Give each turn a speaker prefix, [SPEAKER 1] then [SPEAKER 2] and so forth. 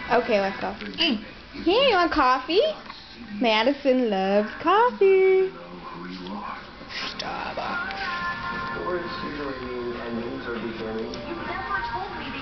[SPEAKER 1] Okay, let's go. Here, you want coffee? Madison loves coffee. Starbucks.
[SPEAKER 2] Words usually mean endings or beginnings.
[SPEAKER 3] You never told me